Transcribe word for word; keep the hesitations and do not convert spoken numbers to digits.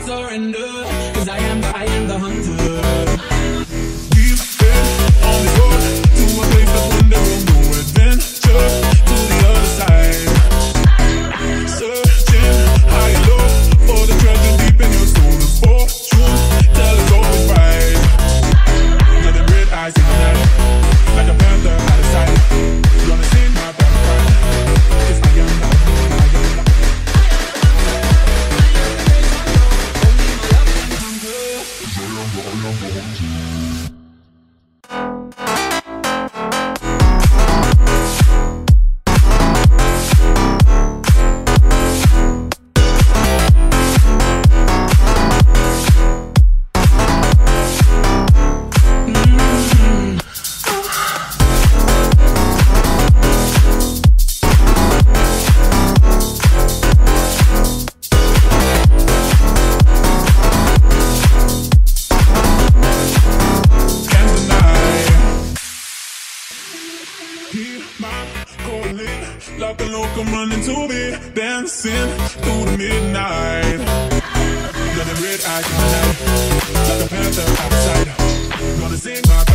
surrender, cause I am the, I am the hunter. We've been on this road to a place that one day will know. Adventure to the other side, searching high and low for the treasure deep in your soul. The fortune teller's always right. Nothing red eyes in the night, like a panther out of sight. Gonna sing my battle cry, cause I am the, I am the like a loco running to me, dancing through the midnight. Got them red eyes in the night, like a panther outside. Gonna sing my